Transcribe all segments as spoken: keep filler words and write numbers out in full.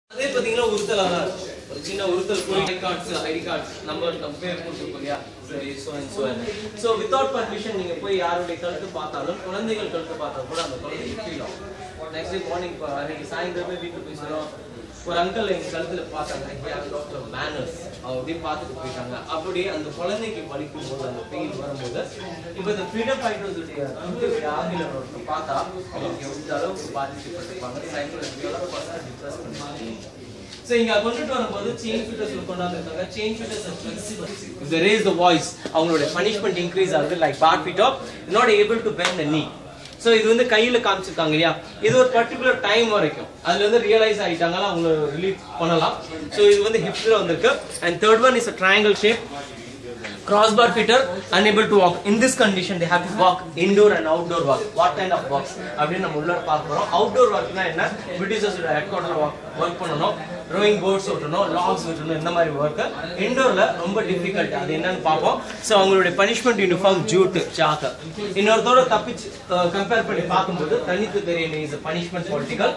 அதே பாத்தீங்கன்னா உறுத்தலா தான் இருக்கும். ஒரு சின்ன உறுத்தல் போய் ID cards ID cards number நம்ம பேர் கொடுத்துருக்கோம் இல்லையா. சரி so and so so without permission நீங்க போய் யாருடைய கழுத்து பார்த்தாலும் குழந்தைகள் கழுத்து பார்த்தா கூட அந்த குழந்தைக்கு ஃபீல் ஆகும். நெக்ஸ்ட் டே மார்னிங் அன்னைக்கு சாயந்தரமே வீட்டுக்கு போய் சொல்லுவோம், ஒரு அங்கிள் எங்க கழுத்துல பார்த்தாங்க மேனர்ஸ் அப்படின்னு பார்த்துட்டு போயிட்டாங்க. அப்படி அந்த குழந்தைக்கு வலிக்கும் போது அந்த பெயின் வரும்போது இப்போ இந்த ஃப்ரீடம் ஃபைட்டர்ஸுடைய ஆங்கிலம் பார்த்தா அவங்க எந்த அளவுக்கு பாதிக்கப்பட்டிருப்பாங்க, சைக்கோலஜிக்கலாக டிப்ரெஸ் பண்ணுவாங்க. So இங்க கொண்டுட்டு வரும்போது செயின் ஃபிட்டர்ஸ்ல கொண்டாந்துருக்காங்க. Chain fitters are flexible. If they raise the voice, அவங்களோட punishment increase ஆகுது. Like bar fit up, not able to bend the knee. So இது வந்து கையில காமிச்சிருக்காங்க இல்லையா, இது ஒரு பர்டிகுலர் டைம் வரைக்கும் அதுல வந்து ரியலைஸ் ஆயிட்டாங்களா அவங்க ரிலீஃப் பண்ணலாம். So இது வந்து ஹிப்ல வந்திருக்கு. And third one is a triangle shape. Crossbar fitter unable to walk. In this condition they have to walk indoor and outdoor work. What kind of works அப்படினு நம்ம உள்ள பார்க்க போறோம். outdoor workனா என்ன, பிரிட்டிஷர்ஸ் ஹெட்குவார்ட்டர்ல வர்க் பண்ணனும், ரோயிங் போட்ஸ் ஓட்டணும், லாக்ஸ் ஓட்டணும், இந்த மாதிரி வர்க். இன்டோர்ல ரொம்ப டிஃபிகல்ட், அது என்னன்னு பார்ப்போம். சோ அவங்களுடைய பனிஷ்மென்ட் யூனிஃபார்ம் ஜூட் சாக். இன்னொருத்தோட தப்பிச்சு கம்பேர் பண்ணி பார்க்கும்போது தனித்து தெரியல இஸ் பனிஷ்மென்ட் பொலிட்டிக்கல்.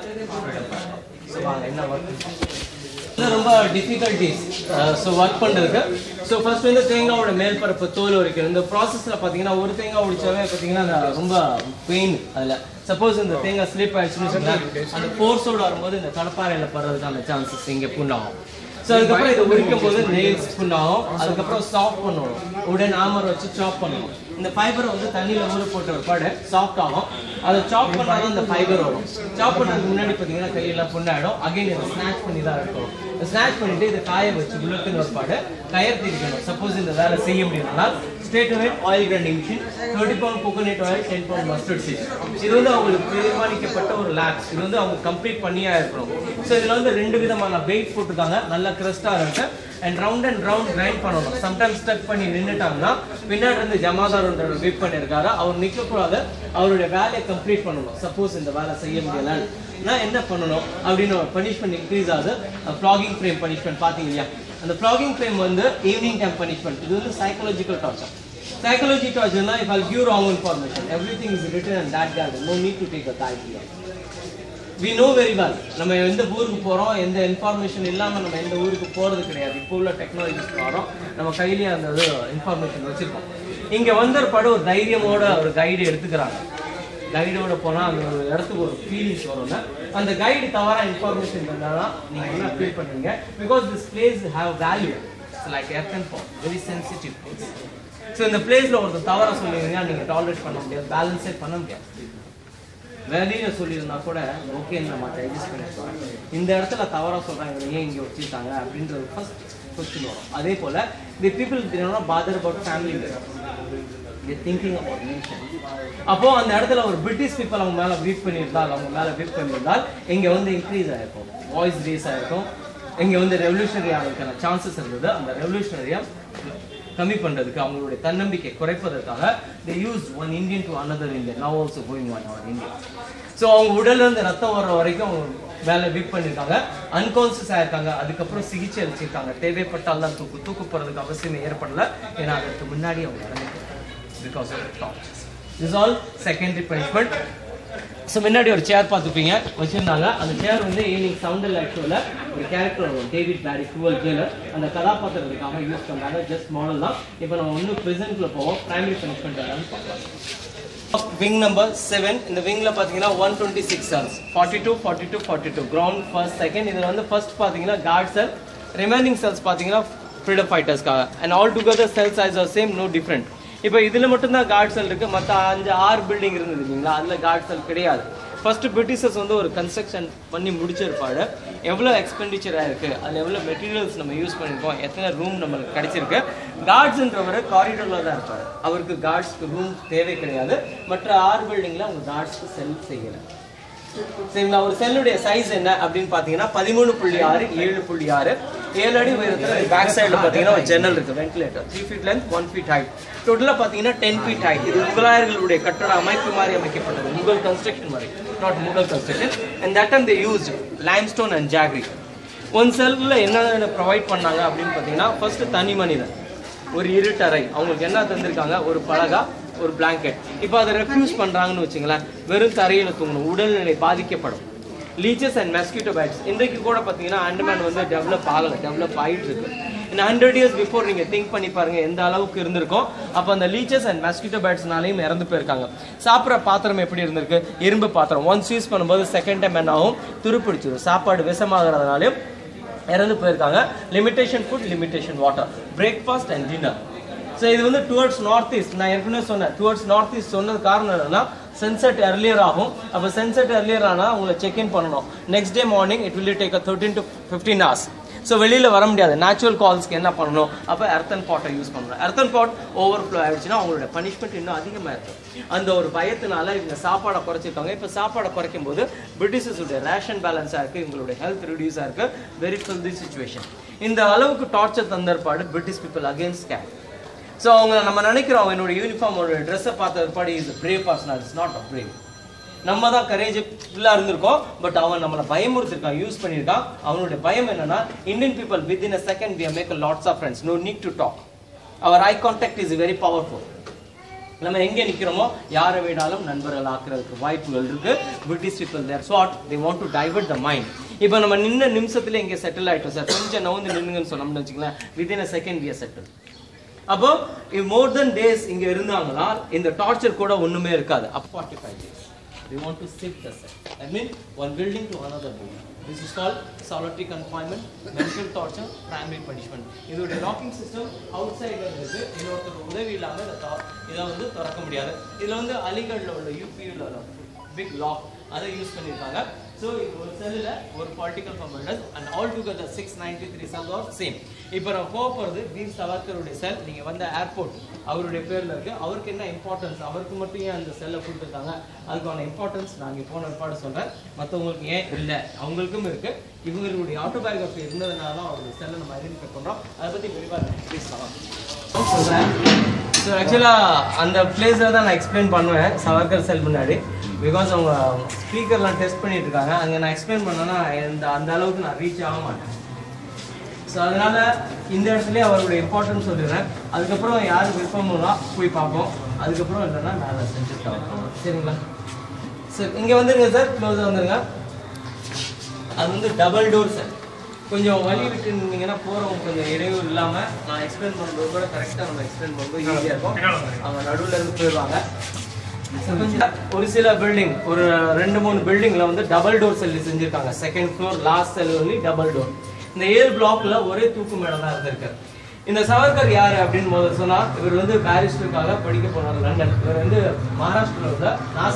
சோ வாங்க என்ன வர்க் ரொம்ப டிஃபிகல்டிஸ் ஸோ ஒர்க் பண்ணுறதுக்கு. ஸோ ஃபர்ஸ்ட் வந்து தேங்காவோட மேல் பரப்பு தோல் வரைக்கும் இந்த ப்ராசஸில் பார்த்தீங்கன்னா ஒரு தேங்காய் உடிச்சாவே பார்த்தீங்கன்னா ரொம்ப பெயின். அதில் சப்போஸ் இந்த தேங்காய் ஸ்லிப் ஆயிடுச்சுன்னு சொன்னால் அந்த ஃபோர்ஸோடு வரும்போது இந்த கடப்பாறையில் படுறதுக்கான சான்சஸ் இங்கே புண்ணாகும். ஸோ அதுக்கப்புறம் இதை உரிக்கும் போது நெயில்ஸ் புண்ணாகும். அதுக்கப்புறம் சாஃப்ட் பண்ணணும், உடன் ஆமர் வச்சு சாப் பண்ணணும். இந்த ஃபைபரை வந்து தண்ணியில் ஊற போட்ட ஒரு பாடு சாஃப்ட் ஆகும். அதை சாப் பண்ணாலும் இந்த ஃபைபர் வரும். சாப் பண்ணுறதுக்கு முன்னாடி பார்த்தீங்கன்னா கையெல்லாம் புண்ணாயிடும். அகைன் இதை ஸ்நாச் பண்ணி தான் இருக்கும். ஸ்நாச் பண்ணிட்டு இதை காய வச்சு உள்ளுக்குன்னு ஒரு பாடு கயர் திரிக்கணும். சப்போஸ் இந்த வேலை செய்ய முடியும்னா straight away oil grinding machine, thirty pound coconut oil, ten pound mustard seed. இது வந்து அவங்களுக்கு தீர்மானிக்கப்பட்ட ஒரு லேப்ஸ். இது வந்து அவங்க கம்ப்ளீட் பண்ணியா இருக்கணும். ஸோ இதில் வந்து ரெண்டு விதமான வெயிட் போட்டுருக்காங்க, நல்ல கிறிஸ்டா இருக்கு. And round and round grind பண்ணணும். சம்டைம்ஸ் ஸ்டக் பண்ணி நின்றுட்டாங்கன்னா பின்னாடி இருந்து ஜமாதார் வெயிட் பண்ணியிருக்காரு, அவர் நிற்கக்கூடாது, அவருடைய வேலையை கம்ப்ளீட் பண்ணணும். சப்போஸ் இந்த வேலை செய்ய முடியலன்னா என்ன பண்ணணும் அப்படின்னு பனிஷ்மெண்ட் இன்க்ரீஸ் ஆகுது. ஃப்ளாகிங் ஃப்ரேம் பனிஷ்மெண்ட் பார்த்தீங்க இல்லையா, அந்த ஃப்ளாகிங் ஃப்ரேம் வந்து ஈவினிங் டைம் பனிஷ்மெண்ட். இது வந்து psychological torture. Psychology torture, if I'll give wrong information, everything is written in that garden. No need to take a guide here. We know very well. நம்ம எந்த ஊருக்கு போறோம், எந்த information இல்லாம நம்ம எந்த ஊருக்கு போறது கிடையாது. இப்போ உள்ள டெக்னாலஜிஸ் வரோம், நம்ம கையிலேயே அந்த இன்ஃபர்மேஷன் வச்சிருக்கோம். இங்க வந்த பட ஒரு தைரியமோட ஒரு கைடு எடுத்துக்கிறாங்க. கைடோட போனா அந்த ஒரு இடத்துக்கு ஒரு ஃபீலிங்ஸ் வரும்ல, அந்த கைடு தவறா இன்ஃபர்மேஷன் தந்தானா நீங்க என்ன ஃபீல் பண்ணுவீங்க? Because this place have value. It's like earth and form, very sensitive place. So இந்த பிளேஸ்ல ஒருத்தர் தவற சொல்லியிருந்தீங்கன்னா நீங்க டாலரேட் பண்ண முடியாது, பேலன்ஸே பண்ண முடியாது. வெளியில சொல்லியிருந்தா கூட ஓகே நம்ம அட்ஜஸ்ட் பண்ணிக்கலாம். இந்த இடத்துல தவறா சொல்றாங்க, ஏன் இங்க வச்சிருக்காங்க அப்படின்றது ஃபர்ஸ்ட் கொஸ்டின் வரும். அதே போல the people they are not bothered about family, they thinking about nation. அப்போ அந்த இடத்துல ஒரு பிரிட்டிஷ் பீப்புள் அவங்க மேல வீட் பண்ணியிருந்தால் அவங்க மேல வீட் பண்ணியிருந்தால் இங்க வந்து இன்க்ரீஸ் ஆயிருக்கும், வாய்ஸ் ரேஸ் ஆயிருக்கும். இங்க வந்து ரெவல்யூஷனரி ஆகிறதுக்கான சான்சஸ் இருந்தது. அந்த ரெவல்யூஷனரியா கம்மி பண்றதுக்கு அவங்களுடைய தன்னம்பிக்கை குறைப்பதற்காக they used one Indian to another Indian, now also going on our India. So அவங்க உடல்ல இருந்து ரத்தம் வர்ற வரைக்கும் அவங்க வேலை வீக் பண்ணியிருக்காங்க, அன்கான்சியஸ் ஆயிருக்காங்க. அதுக்கப்புறம் சிகிச்சை அளிச்சிருக்காங்க. தேவைப்பட்டால் தான் தூக்கு தூக்கு போறதுக்கு அவசியமே ஏற்படல, ஏன்னா அதற்கு முன்னாடி அவங்க இறந்துட்டாங்க because of tortures. This all secondary punishment. So முன்னாடி ஒரு சேர் பார்த்துப்பீங்க வச்சிருந்தாங்க. அந்த சேர் வந்து ஈவினிங் சவுண்டல் ஆக்சுவல ஒரு கேரக்டர் வரும், டேவிட் பேரி க்ரூவல் ஜெயிலர், அந்த கதாபாத்திரத்துக்காக யூஸ் பண்ணாங்க. ஜஸ்ட் மாடல் தான். இப்போ நம்ம இன்னும் ப்ரெசென்ட்ல போவோம். பிரைமரி பனிஷ்மெண்ட் என்னன்னு பார்க்கலாம். Wing number seven. இந்த விங்ல பார்த்தீங்கன்னா one twenty six cells, forty two forty two forty two ground first second. இதில் வந்து ஃபர்ஸ்ட் பார்த்தீங்கன்னா guard cell, remaining cells freedom ஃப்ரீடம் ஃபைட்டர்ஸ்க்காக. And all together cell size are same, no different. இப்போ இதில் மட்டும்தான் கார்ட் செல் இருக்குது, மற்ற அஞ்சு ஆறு பில்டிங் இருந்தது இல்லைங்களா, அதில் கார்ட் செல் கிடையாது. ஃபர்ஸ்ட் பிரிட்டிஷர்ஸ் வந்து ஒரு கன்ஸ்ட்ரக்ஷன் பண்ணி முடிச்சிருப்பாரு, எவ்வளோ எக்ஸ்பெண்டிச்சர் ஆயிருக்கு, அதில் எவ்வளோ மெட்டீரியல்ஸ் நம்ம யூஸ் பண்ணியிருக்கோம், எத்தனை ரூம் நம்மளுக்கு கிடைச்சிருக்கு. கார்ட்ஸ்ன்றவர் காரிடோரில் தான் இருப்பார், அவருக்கு கார்ட்ஸ்க்கு ரூம் தேவை கிடையாது. மற்ற ஆறு பில்டிங்கில் அவங்க கார்ட்ஸ்க்கு செல் செய்யலை. சரிங்களா, ஒரு செல்லுடைய சைஸ் என்ன அப்படின்னு பார்த்தீங்கன்னா பதிமூணு புள்ளி ஆறு ஏழு புள்ளி ஆறு ஏழு அடி உயரத்தில் பேக் சைடில் பார்த்தீங்கன்னா ஒரு ஜன்னல் இருக்கு, ventilator, three feet length, one feet height, டோட்டலாக பார்த்தீங்கன்னா டென் ஃபீட் ஹைட். இது முகலாயர்களுடைய கட்டட அமைப்பு மாதிரி அமைக்கப்பட்டது, முகல் கன்ஸ்ட்ரக்ஷன் மாதிரி, not Mughal construction. And that time they used limestone and jaggery. One செல்லில் என்ன ப்ரொவைட் பண்ணாங்க அப்படின்னு பார்த்தீங்கன்னா ஃபர்ஸ்ட் தனி மனிதன், ஒரு இருட்டறை, அவங்களுக்கு என்ன தந்திருக்காங்க, ஒரு பலகா, ஒரு பிளாங்கெட். இப்போ அதை ரெஃப்யூஸ் பண்றாங்கன்னு வச்சுங்களேன், வெறும் தரையில தூங்கணும், உடல்நிலை பாதிக்கப்படும். லீச்சஸ் அண்ட் மஸ்கிட்டோ பைட்ஸ் இன்றைக்கு கூட பார்த்தீங்கன்னா ஆண்டமான் வந்து டெவலப் ஆகலை, டெவலப் ஆகிட்டு இருக்கு. இந்த ஹண்ட்ரட் இயர்ஸ் பிஃபோர் நீங்கள் திங்க் பண்ணி பாருங்க எந்த அளவுக்கு இருந்திருக்கும். அப்போ அந்த லீச்சஸ் அண்ட் மஸ்கிட்டோ பைட்ஸ்னாலையும் இறந்து போயிருக்காங்க. சாப்பிட்ற பாத்திரம் எப்படி இருந்திருக்கு? இரும்பு பாத்திரம். ஒன்ஸ் யூஸ் பண்ணும்போது செகண்ட் டைம் என்ன ஆகும்? துருப்பிடிச்சிடும். சாப்பாடு விஷமாகறதுனாலையும் இறந்து போயிருக்காங்க. Limitation food, limitation water, breakfast and dinner. So இது வந்து டுவர்ட்ஸ் நார்த் ஈஸ்ட். நான் ஏற்கனவே சொன்னேன் டுவர்ட்ஸ் நார்த் ஈஸ்ட் சொன்னது காரணம் என்னன்னா சன்செட் எர்லியர் ஆகும். அப்போ சன்செட் எர்லியர் ஆனால் உங்களை செக்இன் பண்ணணும். Next day morning it will take a thirteen to fifteen hours. So வெளியில் வர முடியாது. நேச்சுரல் கால்ஸ்க்கு என்ன பண்ணணும்? அப்போ எர்த்தன் பாட்டை யூஸ் பண்ணணும். எர்த்தன் பாட் ஓவர் ஃப்ளோ ஆயிடுச்சுன்னா அவங்களோட பனிஷ்மெண்ட் இன்னும் அதிகமாக இருக்கும். அந்த ஒரு பயத்தினால இவங்க சாப்பாடை குறைச்சிருக்காங்க. இப்போ சாப்பாடை குறைக்கும் போது பிரிட்டிஷஸுடைய ரேஷன் பேலன்ஸாக இருக்குது, இவங்களுடைய ஹெல்த் ரிடியூஸாக இருக்குது. Very filthy situation. இந்த அளவுக்கு டார்ச்சர் தந்தற்பாடு British people against gate. So அவங்க நம்ம நினைக்கிறோம் என்னோட யூனிஃபார்ம் ஒரு ட்ரெஸ்ஸை பார்த்த body is brave person. It's not a brave. நம்ம தான் கரேஜ் ஃபுல்லாக இருந்திருக்கோம். பட் அவன் நம்மளை பயமுறுத்திருக்கான், யூஸ் பண்ணியிருக்கான். அவனுடைய பயம் என்னன்னா Indian people with in a second we make lots of friends. No need to talk. Our eye contact is very powerful. நம்ம எங்கே நிற்கிறோமோ யாரை விடாலும் நண்பர்கள் ஆக்குறதுக்கு வாய்ப்புகள் இருக்கு. British people there what they want to divert the mind. இப்போ நம்ம நின்ன நிமிஷத்துல இங்கே செட்டில் ஆகிட்டோம் சார், கொஞ்சம் நவுந்து நின்னுங்கன்னு சொன்னோம்னு வச்சுக்கலாம், with in a second we are settle. அப்போ மோர் தென் டேஸ் இங்கே இருந்தாங்கன்னா இந்த டார்ச்சர் கூட ஒன்றுமே இருக்காது. அப்போ forty five days we want to shift the cell. I mean one building to another building. This is called solitary confinement, mental torture, primary punishment. இதோட locking system அவுட் சைடுல இருக்கு. இன்னொருத்தர் உதவி இல்லாம இதை வந்து திறக்க முடியாது. இதுல வந்து அலிகட்ல உள்ள யூபியில் உள்ள பிக் லாக் அதை யூஸ் பண்ணியிருக்காங்க. ஸோ இது ஒரு செல்லில் ஒரு particle formats and all together six ninety three cells are same. இப்போ நம்ம போக போகிறது வீர் சவர்கருடைய செல். நீங்கள் வந்த ஏர்போர்ட் அவருடைய பேரில் இருக்குது. அவருக்கு என்ன இம்பார்ட்டன்ஸ், அவருக்கு மட்டும் ஏன் அந்த செல்லை கொடுத்துருக்காங்க, அதுக்கான இம்பார்ட்டன்ஸ் நாங்கள் போன ஏற்பாடு சொல்கிறேன். மற்றவங்களுக்கு ஏன் இல்லை, அவங்களுக்கும் இருக்குது. இவங்களுடைய ஆட்டோபயோகிராஃபி இருந்ததுனால தான் அவருடைய செல்லை நம்ம ஐடென்டிஃபை பண்ணுறோம். அதை பற்றி விரிவாக பேசலாம் சொல்கிறேன். ஸோ ஆக்சுவலாக அந்த பிளேஸில் தான் நான் எக்ஸ்பிளைன் பண்ணுவேன் சவர்கர் செல் முன்னாடி. பிகாஸ் அவங்க ஸ்பீக்கர்லாம் டெஸ்ட் பண்ணிட்டு இருக்காங்க. அங்கே நான் எக்ஸ்பிளைன் பண்ணேன்னா இந்த அந்த அளவுக்கு நான் ரீச் ஆக மாட்டேன். ஸோ அதனால இந்த இடத்துலேயே அவருடைய இம்பார்ட்டன்ஸ் சொல்லிடுறேன். அதுக்கப்புறம் யார் விருப்பமும் போய் பார்ப்போம். அதுக்கப்புறம் இல்லைன்னா மேலே செஞ்சுட்டு பார்ப்போம். சரிங்களா சார்? இங்கே வந்துருங்க சார், க்ளோஸாக வந்துருங்க. அது வந்து டபுள் டோர் சார். கொஞ்சம் வழி விட்டு இருந்தீங்கன்னா போகிறவங்க கொஞ்சம் இடையூறு இல்லாமல் நான் எக்ஸ்பிளைன் பண்ணுறது கூட கரெக்டாக நம்ம எக்ஸ்பிளைன் பண்ணும்போது ஈஸியாக இருக்கும். அவங்க நடுவில் இருந்து போயிடுவாங்க. ஒரு சில பில்டிங் ஒரு ரெண்டு மூணு பில்டிங்ல வந்து டபுள் டோர் செல் செஞ்சிருக்காங்க. Second floor last cell only double door. இந்த ஏழு பிளாக்ல ஒரே தூக்கு மேடம் தான் இருந்திருக்காரு. இந்த சவர்கர் யாரு அப்படின்னு போது சொன்னா இவர் வந்து பாரிஸ்டருக்காக படிக்க போனார் லண்டன். இவர் வந்து மகாராஷ்டிராவில் உள்ள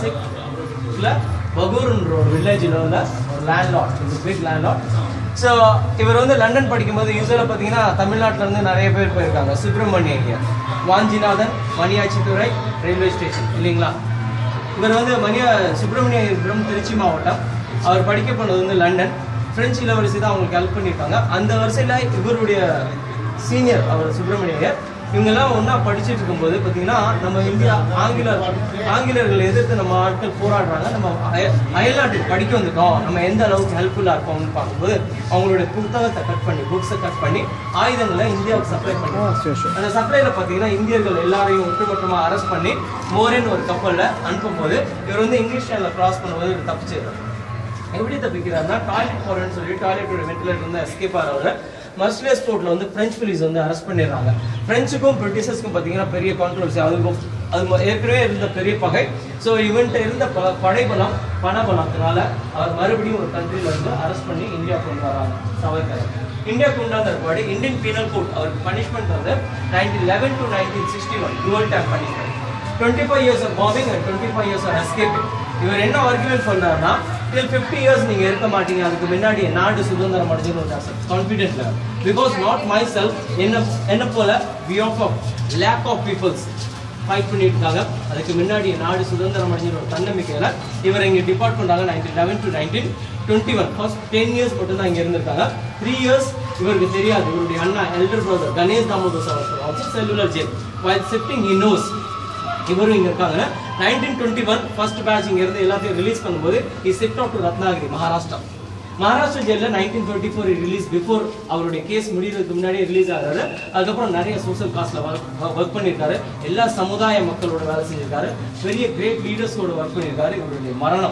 நாசிக்ல பகூர்ன்ற ஒரு வில்லேஜில் உள்ள ஒரு landlord, big landlord. So இவர் வந்து லண்டன் படிக்கும்போது யூஸ்வலாக பார்த்தீங்கன்னா தமிழ்நாட்டில் இருந்து நிறைய பேர் போயிருக்காங்க. சுப்பிரமணிய ஐயர், வாஞ்சிநாதன், மணியாச்சித்துறை ரயில்வே ஸ்டேஷன் இல்லைங்களா. இவர் வந்து மணியா சுப்பிரமணியபுரம் திருச்சி மாவட்டம். அவர் படிக்க போனது வந்து லண்டன். பிரெஞ்சு இளவரசி தான் அவங்களுக்கு ஹெல்ப் பண்ணியிருக்காங்க. அந்த வரிசையில் இவருடைய சீனியர் அவர் சுப்பிரமணியர். இவங்கெல்லாம் ஒன்றா படிச்சுட்டு இருக்கும்போது பார்த்தீங்கன்னா நம்ம இந்தியா ஆங்கில ஆங்கிலேயர்களை எதிர்த்து நம்ம ஆட்கள் போராடுறாங்க. நம்ம அயல்நாட்டுக்கு படிக்க வந்துட்டோம், நம்ம எந்த அளவுக்கு ஹெல்ப்ஃபுல்லாக இருக்கோம்னு பார்க்கும்போது அவங்களுடைய புத்தகத்தை கட் பண்ணி புக்ஸை கட் பண்ணி ஆயுதங்களை இந்தியாவுக்கு சப்ளை பண்ணுவோம். அந்த சப்ளைல பார்த்தீங்கன்னா இந்தியர்கள் எல்லாரையும் ஒட்டுமொத்தமாக அரெஸ்ட் பண்ணி மோரேன்னு ஒரு கப்பலில் அனுப்பும்போது இவர் வந்து இங்கிலீஷ் சேனலில் கிராஸ் பண்ணும்போது இவர் தப்பிச்சிடுறாரு. எப்படி தப்பிக்கிறாருன்னா டாய்லெட் போகிறேன்னு சொல்லி டாய்லெட்டோட வெண்டிலேட்டர் வந்து எஸ்கேப் ஆகிறவங்க மர்சிலியஸ் போர்ட்ல வந்து பிரெஞ்சு போலீஸ் வந்து அரெஸ்ட் பண்ணிடுறாங்க. பிரெஞ்சுக்கும் பிரிட்டிஷர்ஸ்க்கும் பார்த்தீங்கன்னா பெரிய கான்ட்ரவர்சி. அதுக்கும் அது ஏற்கனவே இருந்த பெரிய பகை. ஸோ இவன்ட்ட இருந்த ப படைபலம் பணபலத்தினால அவர் மறுபடியும் ஒரு கண்ட்ரியில் வந்து அரெஸ்ட் பண்ணி இந்தியா கொண்டு வராங்க சவர்கர். இந்தியா கொண்டாந்த பாடி இந்தியன் பீனல் கோட் அவருக்கு பனிஷ்மெண்ட் வந்து nineteen eleven to nineteen sixty one dual time punishment, twenty five years of bombing and twenty five years of escaping. இவர் என்ன ஆர்குமெண்ட் பண்ணாருன்னா till fifty years நீங்க இருக்க மாட்டீங்க, அதுக்கு முன்னாடி நாடு சுதந்திரம் அடைஞ்சிரும் கான்ஃபிடென்ட்ல. பிகாஸ் நாட் மை செல்ஃப் என்ன என்ன போல we of lack of peoples fight பண்ணிட்டு இருக்காங்க. அதுக்கு முன்னாடி நாடு சுதந்திரம் அடைஞ்சிரும் தன்னம்பிக்கையில இவர் இங்க டிபார்ட் பண்ணாங்க. Nineteen eleven to nineteen twenty one first ten years மட்டும் தான் இங்க இருந்திருக்காங்க. த்ரீ இயர்ஸ் இவருக்கு தெரியாது. இவருடைய அண்ணா elder brother Ganesh Damodar Savarkar also cellular jail while sifting he knows இவரும் இங்க இருக்காங்க. Nineteen twenty one first batch இங்க இருந்து எல்லாத்தையும் ரிலீஸ் பண்ணும்போது he shipped out to Ratnagiri Maharashtra. Maharashtra ஜெயிலில் nineteen twenty four release before அவருடைய கேஸ் முடிகிறதுக்கு முன்னாடியே ரிலீஸ் ஆகிறாரு. அதுக்கப்புறம் நிறைய சோசியல் காஸ்ட்ல ஒர்க் பண்ணியிருக்காரு. எல்லா சமுதாய மக்களோட வேலை செஞ்சிருக்காரு. பெரிய கிரேட் லீடர்ஸோட ஒர்க் பண்ணியிருக்காரு. இவருடைய மரணம்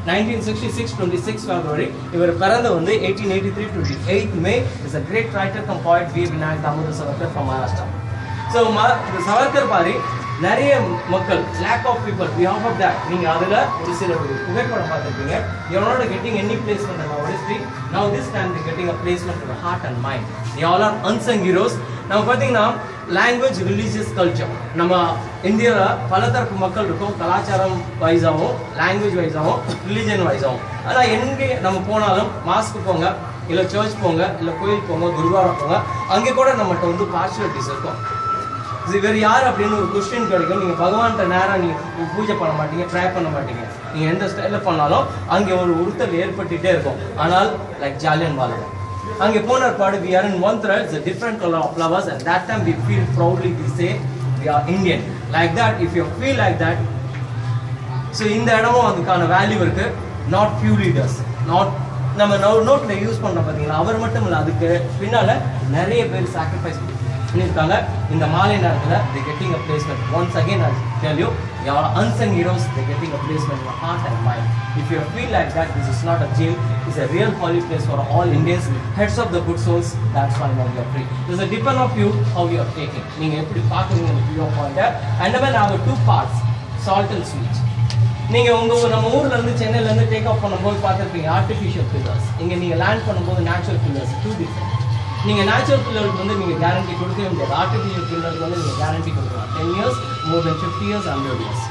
nineteen sixty-six twenty-six February. இவர் பிறந்த வந்து eighteen eighty-three twenty-eight May. Is a great writer come poet V. Vinayak Damodar Savarkar from Maharashtra. So Savarkar Pari நிறைய மக்கள் lack of people we have of that நீங்க அதுல ஒரு சில புகைப்படம் பார்த்திருப்பீங்க. You are not getting any placement in our history. Now this time they getting a placement in the heart and mind. They all are unsung heroes. நம்ம பாத்தீங்கன்னா language religious culture நம்ம இந்தியால பல தரப்பு மக்கள் இருக்கும். கலாச்சாரம் வைஸாவும் language வைஸாவும் religion வைஸாவும். ஆனா எங்க நம்ம போனாலும் மாஸ்க்கு போங்க இல்ல சர்ச் போங்க இல்ல கோயில் போங்க குருவாரம் போங்க அங்க கூட நம்மட்ட வந்து பார்ஷியாலிட்டிஸ் இருக்கும். இவர் யார் அப்படின்னு ஒரு கொஸ்டின் கிடைக்கும். நீங்கள் பகவான்கிட்ட நேராக நீங்கள் பூஜை பண்ண மாட்டீங்க, ப்ரே பண்ண மாட்டீங்க. நீங்கள் எந்த ஸ்டைலில் பண்ணாலும் அங்கே ஒரு உறுத்தல் ஏற்பட்டுகிட்டே இருக்கும். ஆனால் லைக் ஜாலியன்வாலா அங்கே போன பாடு we are in one thread, it's a different color of flowers and that time we feel proudly we say we are Indian. Like that, if you feel like that, so இந்த இடமும் அதுக்கான value இருக்கு. Not few leaders, not நம்ம நோட்டில் use பண்ணுறோம் பார்த்தீங்களா, அவர் மட்டும் இல்லை, அதுக்கு பின்னால் நிறைய பேர் சாக்ரிஃபைஸ் பண்ணியிருக்காங்க. இந்த மாலை நேரத்தில் they getting a placement. Once again I tell you, you are unsung heroes. They getting a placement in your heart and mind. If you feel like that, this is not a jail. It's a real holy place for all Indians, heads of the good souls. That's why now you are free. There's a depend of you how you are taking. நீங்க எப்படி பார்க்குறீங்க இந்த view point. And then I have two parts, salt and sweet. நீங்க உங்க நம்ம ஊர்ல இருந்து சென்னையில இருந்து டேக் ஆஃப் பண்ணும்போது பார்த்திருப்பீங்க ஆர்டிஃபிஷியல் பில்லர்ஸ். இங்க நீங்க லேண்ட் பண்ணும்போது நேச்சுரல் பில்லர்ஸ். Two different. நீங்கள் நேச்சுரல் பில்லருக்கு வந்து நீங்கள் கேரண்டி கொடுக்கவே முடியாது. ஆர்டிஃபிஷியல் பில்லருக்கு வந்து நீங்கள் கேரண்டி கொடுக்கலாம். Ten years more than fifty years hundred years.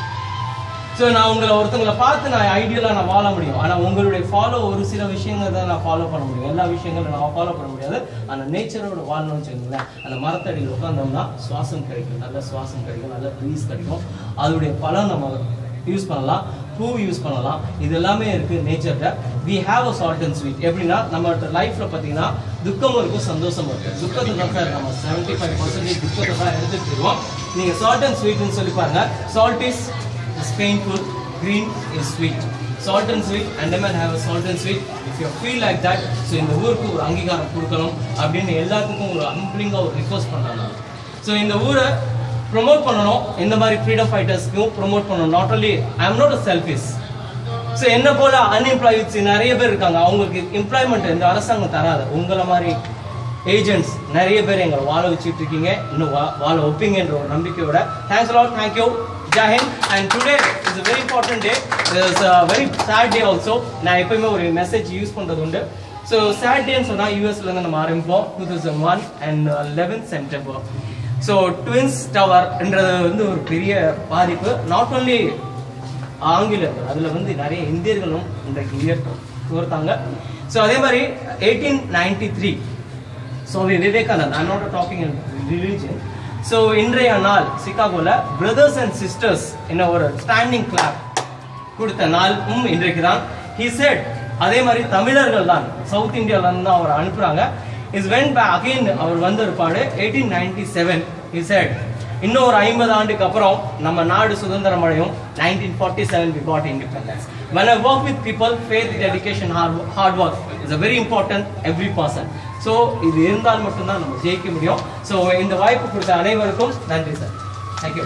So நான் உங்களை ஒருத்தங்களை பார்த்து நான் ஐடியலாக நான் வாழ முடியும். ஆனால் உங்களுடைய ஃபாலோ ஒரு சில விஷயங்கள் தான் நான் ஃபாலோ பண்ண முடியும். எல்லா விஷயங்களும் நான் ஃபாலோ பண்ண முடியாது. அந்த நேச்சரோட வாழணும்னு வச்சுக்கோங்களேன். அந்த மரத்தடியில் உட்காந்தோம்னா சுவாசம் கிடைக்கும், நல்ல சுவாசம் கிடைக்கும், நல்ல ப்ரீஸ் கிடைக்கும். அதோடைய பலன் நம்ம யூஸ் பண்ணலாம், பூ யூஸ் பண்ணலாம். இது எல்லாமே இருக்கு நேச்சர்ல. We have a salt and sweet. எப்படின்னா நம்ம லைஃப்ல பார்த்தீங்கன்னா துக்கமும் இருக்கும் சந்தோஷமும் இருக்கு. துக்கத்தை தான் சார் நம்ம செவன்டி ஃபைவ் பர்சன்டேஜ் துக்கத்தை தான் எடுத்துட்டு இருக்கோம். நீங்க சால்ட் அண்ட் ஸ்வீட்னு சொல்லி பாருங்க. Salt is painful, green is sweet. Salt and sweet, Andaman have a salt and sweet. If you feel like that, so இந்த ஊருக்கு ஒரு அங்கீகாரம் கொடுக்கணும் அப்படின்னு எல்லாத்துக்கும் ஒரு ஹம்பிளிங்கா ஒரு ரிக்வெஸ்ட் பண்ணாங்க. ஸோ இந்த ஊரை ப்ரொமோட் பண்ணணும். இந்த மாதிரி ஃப்ரீடம் ஃபைட்டர்ஸ்க்கும் ப்ரொமோட் பண்ணணும். Not only I am not a selfish. So என்ன போல அன்எம்ப்ளாய்ஸ் நிறைய பேர் இருக்காங்க. அவங்களுக்கு எம்ப்ளாய்மெண்ட் இந்த அரசாங்கம் தராது. உங்களை மாதிரி ஏஜென்ட்ஸ் நிறைய பேர் எங்களை வாழ வச்சுட்டு இருக்கீங்க. இன்னும் வாழ வைப்பீங்கன்ற ஒரு நம்பிக்கையோட thanks lot. Thank you. Jai Hind. And today is a very important day. It's a very sad day also. நான் எப்பவுமே ஒரு மெசேஜ் யூஸ் பண்றது உண்டு. ஸோ சேட் டேன்னு சொன்னால் யூஎஸ்ல இருந்து நம்ம ஆரம்பிப்போம். Two thousand one and eleventh September. So twins டவர்ன்றது வந்து ஒரு பெரிய பாதிப்பு. நாட் ஒன்லி ஆங்கிலேயர்கள், அதில் வந்து நிறைய இந்தியர்களும் இன்றைக்கு உயர் உயர்த்தாங்க. ஸோ அதே மாதிரி eighteen ninety three Swami Vivekanand, I not talking in religion. So இன்றைய நாள் சிகாகோல பிரதர்ஸ் அண்ட் சிஸ்டர்ஸ் என்ன ஒரு ஸ்டாண்டிங் கிளாப் கொடுத்த நாளும் இன்றைக்கு தான். ஹி செட் அதே மாதிரி தமிழர்கள் தான் சவுத் இந்தியாவில இருந்து தான் அவர் அனுப்புறாங்க. இஸ் வென் பேக் அகைன் அவர் வந்த ஒரு பாடு eighteen ninety seven. He said இன்னும் ஒரு ஐம்பது ஆண்டுக்கு அப்புறம் நம்ம நாடு சுதந்திரம் அடையும். Nineteen forty seven we got independence. When I work with people, faith, dedication, hard, hard work is a very important every person. So இது இருந்தால் மட்டும்தான் நம்ம ஜெயிக்க முடியும். ஸோ இந்த வாய்ப்பு கொடுத்த அனைவருக்கும் நன்றி சார். தேங்க்யூ.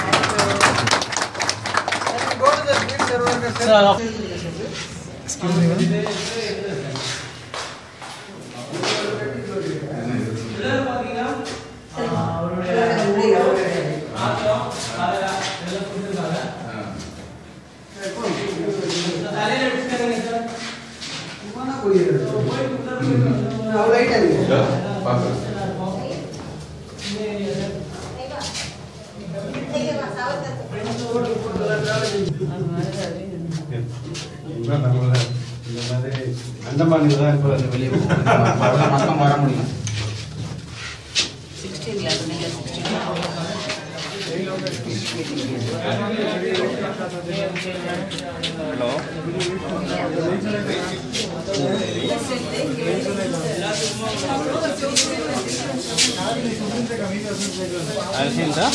அந்தமானில் தான் இப்போ வெளியே பக்கம் வர முடியும். ஹலோ அல்ஹிந்தா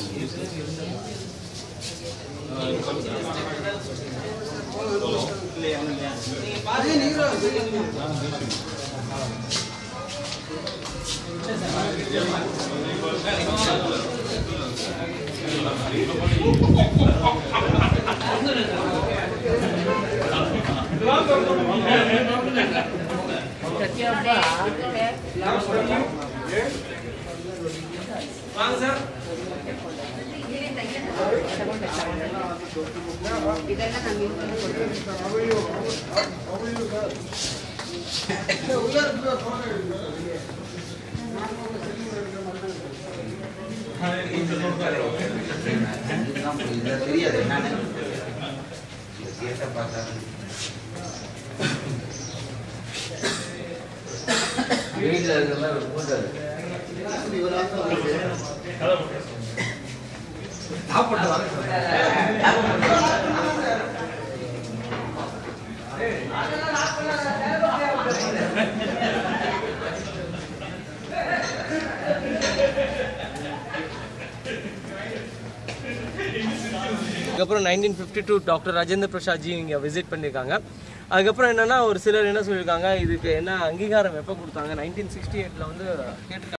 வாங்க சார். இதெல்லாம் நான் மிஸ் பண்ணி தெரியாது என்னன்னு கேட்ட பார்த்தா வீட்டில் இருக்கிறதெல்லாம் போட்டாரு அதுக்கப்புறம் nineteen fifty two doctor Rajendra Prasad ji இங்கே விசிட் பண்ணியிருக்காங்க. அதுக்கப்புறம் என்னென்னா ஒரு சிலர் என்ன சொல்லியிருக்காங்க, இதுக்கு என்ன அங்கீகாரம் எப்போ கொடுத்தாங்க, நைன்டீன் சிக்ஸ்டி எயிட்டில் வந்து கேட்டு